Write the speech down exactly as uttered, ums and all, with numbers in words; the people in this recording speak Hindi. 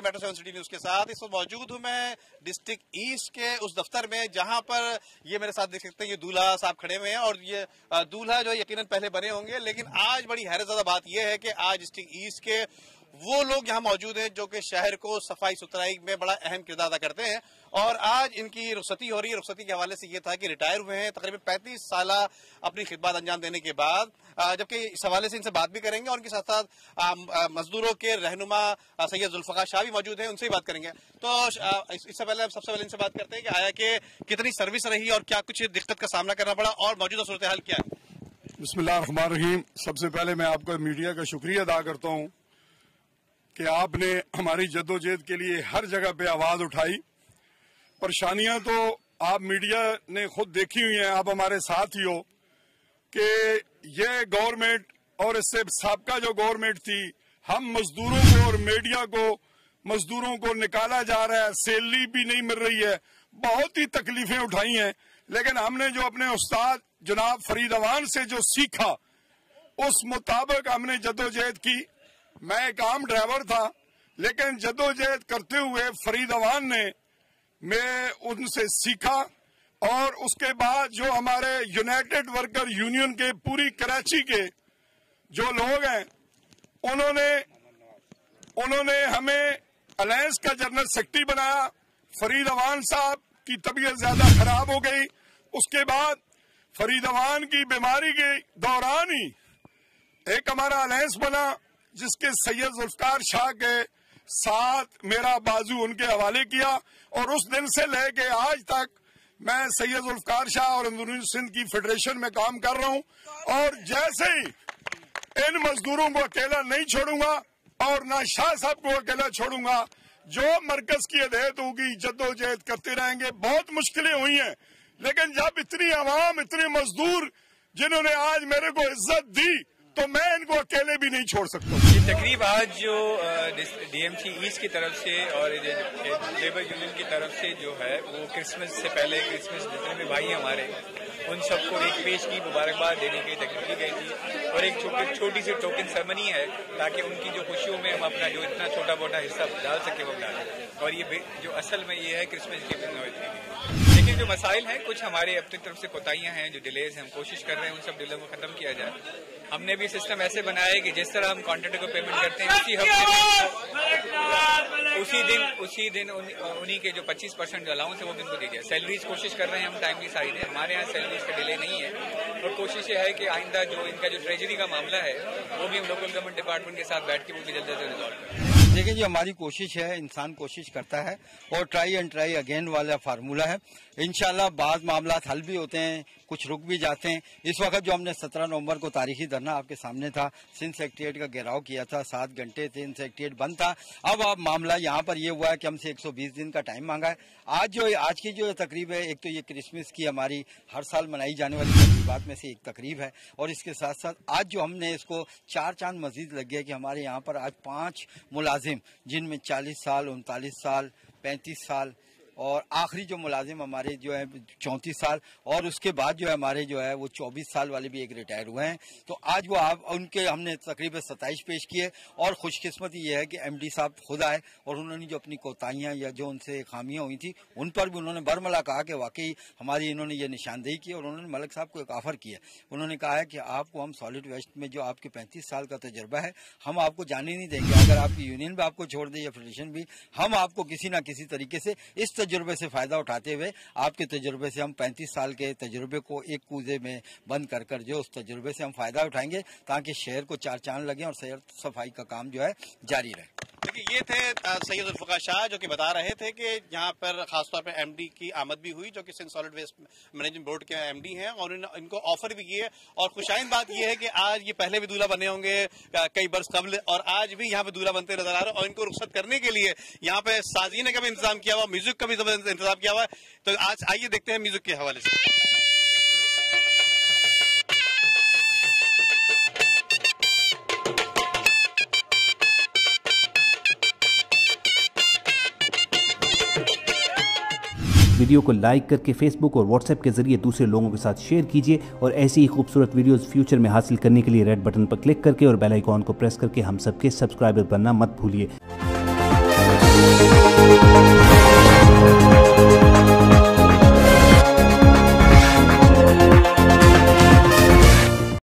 मेट्रो सेवन सिटी न्यूज के साथ। इस वक्त मौजूद हूं मैं डिस्ट्रिक्ट ईस्ट के उस दफ्तर में जहां पर ये मेरे साथ देख सकते हैं ये दूल्हा साहब खड़े हुए हैं और ये दूल्हा जो यकीनन पहले बने होंगे, लेकिन आज बड़ी हैरत ज़्यादा बात यह है कि आज डिस्ट्रिक्ट ईस्ट के वो लोग यहाँ मौजूद हैं जो कि शहर को सफाई सुथराई में बड़ा अहम किरदार अदा करते हैं और आज इनकी रुखसती हो रही है। रुखसती के हवाले से ये था कि रिटायर हुए हैं तकरीबन पैंतीस साल अपनी खिदमत अंजाम देने के बाद, जबकि इस हवाले से इनसे बात भी करेंगे और उनके साथ साथ मजदूरों के रहनुमा सैयद जुल्फकार शाह भी मौजूद हैं, उनसे ही बात करेंगे। तो इससे पहले सबसे पहले इनसे बात करते हैं कि आया कि कितनी सर्विस रही और क्या कुछ दिक्कत का सामना करना पड़ा और मौजूदा सूरत हाल क्या है। बिस्मिल्लाह रहमान रहीम। सबसे पहले मैं आपका मीडिया का शुक्रिया अदा करता हूँ कि आपने हमारी जद्दोजहद के लिए हर जगह पे आवाज उठाई। परेशानियां तो आप मीडिया ने खुद देखी हुई हैं, आप हमारे साथ ही हो कि ये गवर्नमेंट और इससे साबका जो गवर्नमेंट थी, हम मजदूरों को और मीडिया को मजदूरों को निकाला जा रहा है, सैलरी भी नहीं मिल रही है, बहुत ही तकलीफें उठाई हैं। लेकिन हमने जो अपने उस्ताद जनाब फरीद अवान से जो सीखा उस मुताबिक हमने जद्दोजहद की। मैं एक आम ड्राइवर था, लेकिन जद्दोजहद करते हुए फरीद अवान ने मैं उनसे सीखा और उसके बाद जो हमारे यूनाइटेड वर्कर यूनियन के पूरी कराची के जो लोग हैं उन्होंने उन्होंने हमें अलायंस का जनरल सेक्रेटरी बनाया। फरीद अवान साहब की तबीयत ज्यादा खराब हो गई, उसके बाद फरीद अवान की बीमारी के दौरान ही एक हमारा अलायंस बना जिसके सैयद जुल्फकार शाह के साथ मेरा बाजू उनके हवाले किया और उस दिन से लेके आज तक मैं सैयद जुल्फकार शाह और अंदरूनी सिंध की फेडरेशन में काम कर रहा हूं और जैसे ही इन मजदूरों को अकेला नहीं छोड़ूंगा और ना शाह साहब को अकेला छोड़ूंगा, जो मरकज की हिदायत होगी जद्दोजहद करते रहेंगे। बहुत मुश्किलें हुई हैं, लेकिन जब इतनी आवाम इतने मजदूर जिन्होंने आज मेरे को इज्जत दी तो मैं इनको अकेले भी नहीं छोड़ सकता। ये तकरीब आज जो डीएमसी ईस्ट की तरफ से और लेबर यूनियन की तरफ से जो है वो क्रिसमस से पहले क्रिसमस जितने भी भाई हमारे उन सबको एक पेश की मुबारकबाद देने की तकलीफ की गई थी और एक छोटी छोटी सी टोकन सेरेमनी है ताकि उनकी जो खुशियों में हम अपना जो इतना छोटा मोटा हिस्सा डाल सके वो डालें। और ये जो असल में ये है क्रिसमस की लेकिन जो मसाइल हैं कुछ हमारे अपनी तरफ से कोताहियां हैं, जो डिलेज हैं, हम कोशिश कर रहे हैं उन सब डिले को खत्म किया जाए। हमने भी सिस्टम ऐसे बनाया है कि जिस तरह हम कॉन्ट्रैक्टर को पेमेंट करते हैं उसी हफ्ते उसी दिन उसी दिन उन्हीं के जो पच्चीस परसेंट अलाउंस है वो भी उनको दी जाए। सैलरीज कोशिश कर रहे हैं हम टाइमली साइड है, हमारे यहाँ सैलरीज का डिले नहीं है और कोशिश ये है कि आइंदा जो इनका जो ट्रेजरी का मामला है वो भी हम लोकल गवर्नमेंट डिपार्टमेंट के साथ बैठ के वो भी जल्द से रिजॉल्व करें। देखिए, जो हमारी कोशिश है, इंसान कोशिश करता है और ट्राई एंड ट्राई अगेन वाला फार्मूला है। इंशाल्लाह बाद मामला हल भी होते हैं, कुछ रुक भी जाते हैं। इस वक्त जो हमने सत्रह नवंबर को तारीखी धरना आपके सामने था, सिंध सेक्रेटेरिएट का घेराव किया था, सात घंटे सिंध सेक्रेटेरिएट बंद था। अब अब मामला यहाँ पर ये हुआ है कि हमसे एक सौ बीस दिन का टाइम मांगा है। आज जो आज की जो तकरीब है, एक तो ये क्रिसमस की हमारी हर साल मनाई जाने वाली तकरीबात में से एक तकरीब है और इसके साथ साथ आज जो हमने इसको चार चांद मजीद लग गया कि हमारे यहाँ पर आज पांच मुलाजिम जिनमें चालीस साल, उनतालीस साल, पैंतीस साल और आखिरी जो मुलाजिम हमारे जो है चौंतीस साल और उसके बाद जो है हमारे जो है वो चौबीस साल वाले भी एक रिटायर हुए हैं। तो आज वो आप उनके हमने तकरीबन सत्ताईस पेश किए और खुशकिस्मती ये है कि एमडी साहब खुद आए और उन्होंने जो अपनी कोताहियां या जो उनसे खामियां हुई थी उन पर भी उन्होंने बरमला कहा कि वाकई हमारी इन्होंने ये निशानदेही की और उन्होंने मलिक साहब को एक ऑफर किया। उन्होंने कहा है कि आपको हम सॉलिड वेस्ट में जो आपके पैंतीस साल का तजुर्बा है हम आपको जाने नहीं देंगे, अगर आपकी यूनियन भी आपको छोड़ दे या फेडरेशन भी, हम आपको किसी न किसी तरीके से इस तजुर्बे से फायदा उठाते हुए आपके तजुर्बे से हम पैंतीस साल के तजुर्बे को एक कूजे में बंद कर कर जो उस तजुर्बे से हम फायदा उठाएंगे ताकि शहर को चार चांद लगे और शहर सफाई का काम जो है जारी रहे। देखिए, ये थे सैयद जुल्फकार शाह जो कि बता रहे थे कि यहाँ पर खासतौर पर एमडी की आमद भी हुई जो कि Sindh solid waste management board के एमडी हैं और इन, इनको ऑफर भी किए। और खुशाइन बात यह है कि आज ये पहले भी दूल्हा बने होंगे कई बरस कबल और आज भी यहाँ पे दूल्हा बनते नजर आ रहे हैं और इनको रुखसत करने के लिए यहाँ पे साजीने का भी इंतजाम किया हुआ, म्यूजिक का भी जबरदस्त इंतजाम किया हुआ है। तो आज आइए देखते हैं म्यूजिक के हवाले से। वीडियो को लाइक करके फेसबुक और व्हाट्सएप के जरिए दूसरे लोगों के साथ शेयर कीजिए और ऐसी ही खूबसूरत वीडियोस फ्यूचर में हासिल करने के लिए रेड बटन पर क्लिक करके और बेल आइकॉन को प्रेस करके हम सबके सब्सक्राइबर बनना मत भूलिए। है।